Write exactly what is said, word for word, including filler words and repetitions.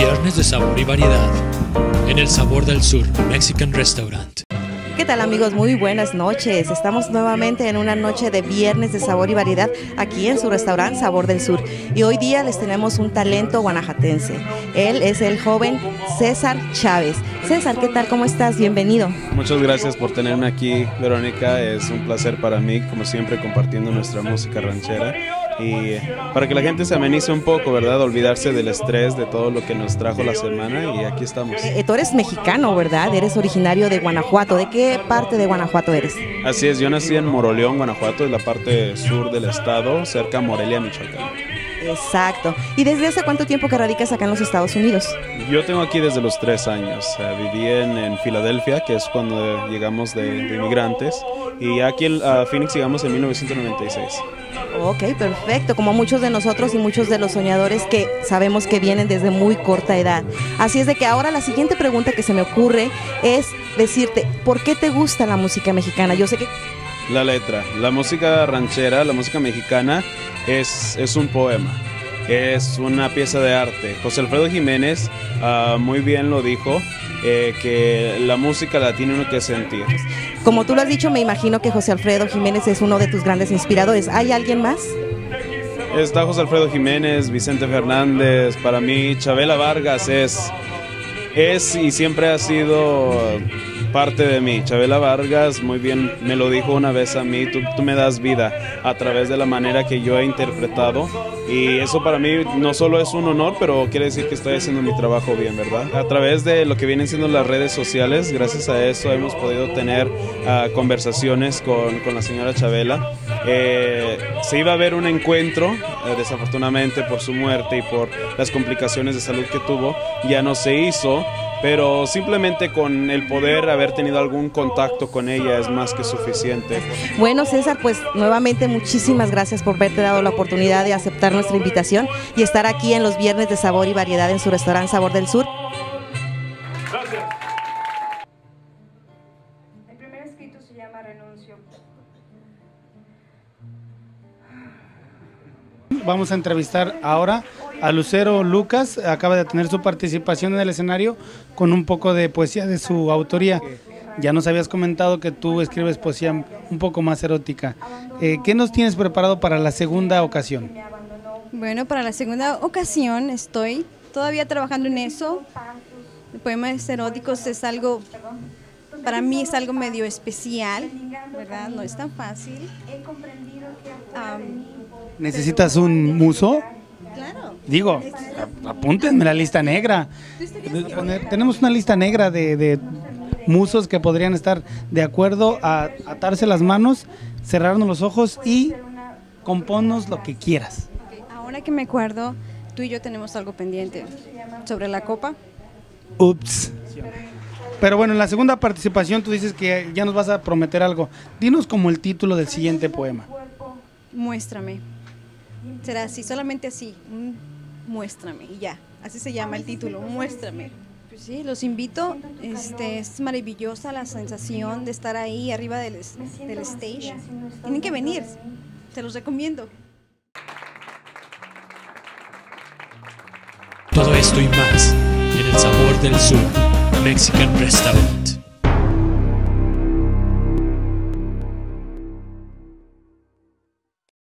Viernes de sabor y variedad en El Sabor del Sur Mexican Restaurant. ¿Qué tal, amigos? Muy buenas noches. Estamos nuevamente en una noche de Viernes de Sabor y Variedad aquí en su restaurante Sabor del Sur. Y hoy día les tenemos un talento guanajuatense. Él es el joven César Chávez. César, ¿qué tal? ¿Cómo estás? Bienvenido. Muchas gracias por tenerme aquí, Verónica. Es un placer para mí, como siempre, compartiendo nuestra música ranchera. Y para que la gente se amenice un poco, ¿verdad? Olvidarse del estrés, de todo lo que nos trajo la semana, y aquí estamos. Eh, tú eres mexicano, ¿verdad? Eres originario de Guanajuato. ¿De qué parte de Guanajuato eres? Así es, yo nací en Moroleón, Guanajuato, es la parte sur del estado, cerca a Morelia, Michoacán. Exacto. ¿Y desde hace cuánto tiempo que radicas acá en los Estados Unidos? Yo tengo aquí desde los tres años. Uh, viví en, en Filadelfia, que es cuando llegamos de, de inmigrantes, y aquí en uh, Phoenix llegamos en mil novecientos noventa y seis. Ok, perfecto, como muchos de nosotros y muchos de los soñadores que sabemos que vienen desde muy corta edad. Así es de que ahora la siguiente pregunta que se me ocurre es decirte, ¿por qué te gusta la música mexicana? Yo sé que... La letra, la música ranchera, la música mexicana es, es un poema, es una pieza de arte. José Alfredo Jiménez uh, muy bien lo dijo, eh, que la música la tiene uno que sentir. Como tú lo has dicho, me imagino que José Alfredo Jiménez es uno de tus grandes inspiradores. ¿Hay alguien más? Está José Alfredo Jiménez, Vicente Fernández, para mí Chabela Vargas es, es y siempre ha sido parte de mí. Chabela Vargas muy bien me lo dijo una vez a mí, tú, tú me das vida a través de la manera que yo he interpretado, y eso para mí no solo es un honor, pero quiere decir que estoy haciendo mi trabajo bien, ¿verdad? A través de lo que vienen siendo las redes sociales, gracias a eso hemos podido tener uh, conversaciones con, con la señora Chabela. Eh, se iba a haber un encuentro, eh, desafortunadamente por su muerte y por las complicaciones de salud que tuvo, ya no se hizo. Pero simplemente con el poder haber tenido algún contacto con ella es más que suficiente. Bueno, César, pues nuevamente muchísimas gracias por haberte dado la oportunidad de aceptar nuestra invitación y estar aquí en los Viernes de Sabor y Variedad en su restaurante Sabor del Sur. Gracias. El primer escrito se llama Renuncio. Vamos a entrevistar ahora a Lucero Lucas. Acaba de tener su participación en el escenario con un poco de poesía de su autoría. Ya nos habías comentado que tú escribes poesía un poco más erótica. Eh, ¿Qué nos tienes preparado para la segunda ocasión? Bueno, para la segunda ocasión estoy todavía trabajando en eso. El poema eróticos es algo, para mí es algo medio especial, ¿verdad? No es tan fácil. Um, ¿Necesitas un muso? Claro. Digo, apúntenme la lista negra. Tenemos una lista negra de, de musos que podrían estar de acuerdo a atarse las manos, cerrarnos los ojos y componnos lo que quieras. Ahora que me acuerdo, tú y yo tenemos algo pendiente sobre la copa. Ups. Pero bueno, en la segunda participación tú dices que ya nos vas a prometer algo. Dinos como el título del siguiente poema. Muéstrame. Será así, solamente así, muéstrame y ya, así se llama el título, muéstrame. Pues sí, los invito, este, es maravillosa la sensación de estar ahí arriba del, del stage, tienen que venir, se los recomiendo. Todo esto y más en El Sabor del Sur Mexican Restaurant.